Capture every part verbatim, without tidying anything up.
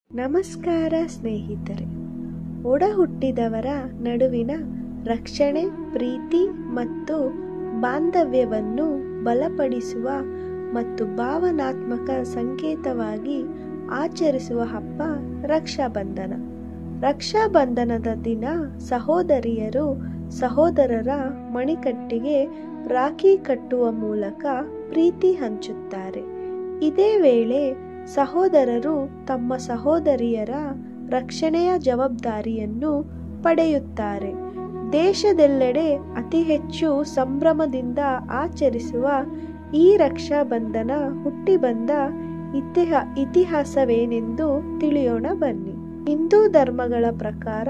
ನಮಸ್ಕಾರ ಸ್ನೇಹಿತರೆ. ಒಡ ಹುಟ್ಟಿದವರ ನಡುವಿನ ರಕ್ಷಣೆ, ಪ್ರೀತಿ ಮತ್ತು ಬಾಂಧವ್ಯವನ್ನು ಬಲಪಡಿಸುವ ಮತ್ತು ಭಾವನಾತ್ಮಕ ಸಂಕೇತವಾಗಿ ಆಚರಿಸುವ ಹಬ್ಬ ರಕ್ಷಾಬಂಧನ. ರಕ್ಷಾಬಂಧನದ ದಿನ ಸಹೋದರಿಯರು ಸಹೋದರರ ಮಣಿಕಟ್ಟಿಗೆ ರಾಖಿ ಕಟ್ಟುವ ಮೂಲಕ ಪ್ರೀತಿ ಹಂಚುತ್ತಾರೆ. ಇದೇ ವೇಳೆ ಸಹೋದರರು ತಮ್ಮ ಸಹೋದರಿಯರ ರಕ್ಷಣೆಯ ಜವಾಬ್ದಾರಿಯನ್ನು ಪಡೆಯುತ್ತಾರೆ. ದೇಶದೆಲ್ಲೆಡೆ ಅತಿ ಹೆಚ್ಚು ಸಂಭ್ರಮದಿಂದ ಆಚರಿಸುವ ಈ ರಕ್ಷಾಬಂಧನ ಹುಟ್ಟಿ ಬಂದ ಇತಿಹ ಇತಿಹಾಸವೇನೆಂದು ತಿಳಿಯೋಣ ಬನ್ನಿ. ಹಿಂದೂ ಧರ್ಮಗಳ ಪ್ರಕಾರ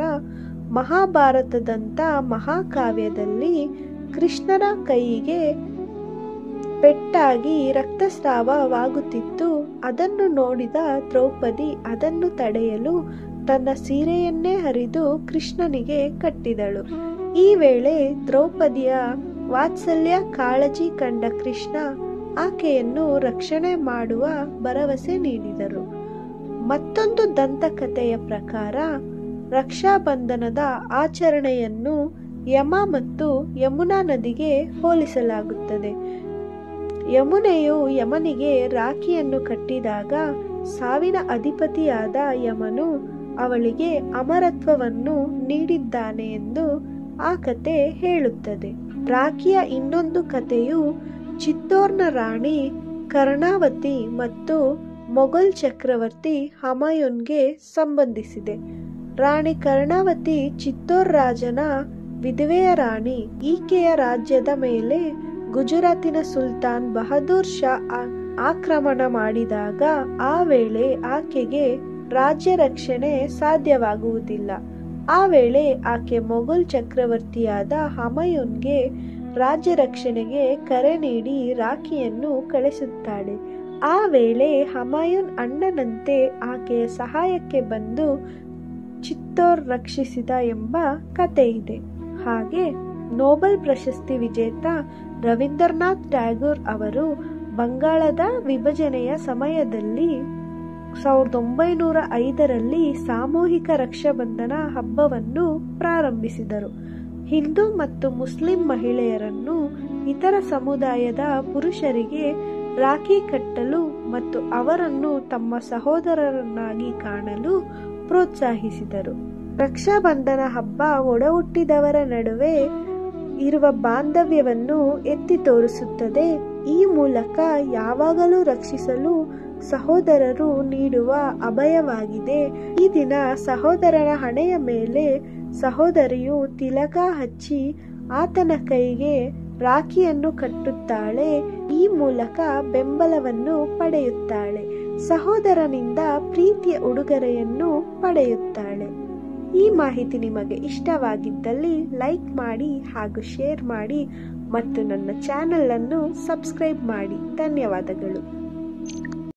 ಮಹಾಭಾರತದಂಥ ಮಹಾಕಾವ್ಯದಲ್ಲಿ ಕೃಷ್ಣನ ಕೈಗೆ ಪೆಟ್ಟಾಗಿ ರಕ್ತಸ್ರಾವವಾಗುತ್ತಿತ್ತು. ಅದನ್ನು ನೋಡಿದ ದ್ರೌಪದಿ ಅದನ್ನು ತಡೆಯಲು ತನ್ನ ಸೀರೆಯನ್ನೇ ಹರಿದು ಕೃಷ್ಣನಿಗೆ ಕಟ್ಟಿದಳು. ಈ ವೇಳೆ ದ್ರೌಪದಿಯ ವಾತ್ಸಲ್ಯ ಕಾಳಜಿ ಕಂಡ ಕೃಷ್ಣ ಆಕೆಯನ್ನು ರಕ್ಷಣೆ ಮಾಡುವ ಭರವಸೆ ನೀಡಿದರು. ಮತ್ತೊಂದು ದಂತಕಥೆಯ ಪ್ರಕಾರ ರಕ್ಷಾಬಂಧನದ ಆಚರಣೆಯನ್ನು ಯಮ ಮತ್ತು ಯಮುನಾ ನದಿಗೆ ಹೋಲಿಸಲಾಗುತ್ತದೆ. ಯಮುನೆಯು ಯಮನಿಗೆ ರಾಖಿಯನ್ನು ಕಟ್ಟಿದಾಗ ಸಾವಿನ ಅಧಿಪತಿಯಾದ ಯಮನು ಅವಳಿಗೆ ಅಮರತ್ವವನ್ನು ನೀಡಿದ್ದಾನೆ ಎಂದು ಆ ಕತೆ ಹೇಳುತ್ತದೆ. ರಾಖಿಯ ಇನ್ನೊಂದು ಕಥೆಯು ಚಿತ್ತೋರ್ನ ರಾಣಿ ಕರ್ಣಾವತಿ ಮತ್ತು ಮೊಘಲ್ ಚಕ್ರವರ್ತಿ ಹುಮಾಯೂನ್ಗೆ ಸಂಬಂಧಿಸಿದೆ. ರಾಣಿ ಕರ್ಣಾವತಿ ಚಿತ್ತೋರ್ ರಾಜನ ವಿಧವೆಯ ರಾಣಿ. ಈಕೆಯ ರಾಜ್ಯದ ಮೇಲೆ ಗುಜರಾತಿನ ಸುಲ್ತಾನ್ ಬಹದ್ದೂರ್ ಶಾ ಆಕ್ರಮಣ ಮಾಡಿದಾಗ ಆ ವೇಳೆ ಆಕೆಗೆ ರಾಜ್ಯ ರಕ್ಷಣೆ ಸಾಧ್ಯವಾಗುವುದಿಲ್ಲ. ಆ ವೇಳೆ ಆಕೆ ಮೊಘಲ್ ಚಕ್ರವರ್ತಿಯಾದ ಹುಮಾಯೂನ್ಗೆ ರಾಜ್ಯ ರಕ್ಷಣೆಗೆ ಕರೆ ನೀಡಿ ರಾಖಿಯನ್ನು ಕಳಿಸುತ್ತಾಳೆ. ಆ ವೇಳೆ ಹುಮಾಯೂನ್ ಅಣ್ಣನಂತೆ ಆಕೆಯ ಸಹಾಯಕ್ಕೆ ಬಂದು ಚಿತ್ತೋರ್ ರಕ್ಷಿಸಿದ ಎಂಬ ಕಥೆ ಇದೆ. ಹಾಗೆ ನೊಬೆಲ್ ಪ್ರಶಸ್ತಿ ವಿಜೇತ ರವೀಂದ್ರನಾಥ್ ಟ್ಯಾಗೋರ್ ಅವರು ಬಂಗಾಳದ ವಿಭಜನೆಯ ಸಮಯದಲ್ಲಿ ಸಾವಿರದ ಒಂಬೈನೂರ ಐದರಲ್ಲಿ ಸಾಮೂಹಿಕ ರಕ್ಷಾಬಂಧನ ಹಬ್ಬವನ್ನು ಪ್ರಾರಂಭಿಸಿದರು. ಹಿಂದೂ ಮತ್ತು ಮುಸ್ಲಿಂ ಮಹಿಳೆಯರನ್ನು ಇತರ ಸಮುದಾಯದ ಪುರುಷರಿಗೆ ರಾಖಿ ಕಟ್ಟಲು ಮತ್ತು ಅವರನ್ನು ತಮ್ಮ ಸಹೋದರರನ್ನಾಗಿ ಕಾಣಲು ಪ್ರೋತ್ಸಾಹಿಸಿದರು. ರಕ್ಷಾಬಂಧನ ಹಬ್ಬ ಒಡ ಹುಟ್ಟಿದವರ ನಡುವೆ ಇರುವ ಬಾಂಧವ್ಯವನ್ನು ಎತ್ತಿ ತೋರಿಸುತ್ತದೆ. ಈ ಮೂಲಕ ಯಾವಾಗಲೂ ರಕ್ಷಿಸಲು ಸಹೋದರರು ನೀಡುವ ಅಭಯವಾಗಿದೆ. ಈ ದಿನ ಸಹೋದರನ ಹಣೆಯ ಮೇಲೆ ಸಹೋದರಿಯು ತಿಲಕ ಹಚ್ಚಿ ಆತನ ಕೈಗೆ ರಾಖಿಯನ್ನು ಕಟ್ಟುತ್ತಾಳೆ. ಈ ಮೂಲಕ ಬೆಂಬಲವನ್ನು ಪಡೆಯುತ್ತಾಳೆ. ಸಹೋದರನಿಂದ ಪ್ರೀತಿಯ ಉಡುಗೊರೆಯನ್ನು ಪಡೆಯುತ್ತಾಳೆ. ಈ ಮಾಹಿತಿ ನಿಮಗೆ ಇಷ್ಟವಾಗಿದ್ದಲ್ಲಿ ಲೈಕ್ ಮಾಡಿ ಹಾಗೂ ಶೇರ್ ಮಾಡಿ ಮತ್ತು ನನ್ನ ಚಾನೆಲ್ ಅನ್ನು ಸಬ್ಸ್ಕ್ರೈಬ್ ಮಾಡಿ. ಧನ್ಯವಾದಗಳು.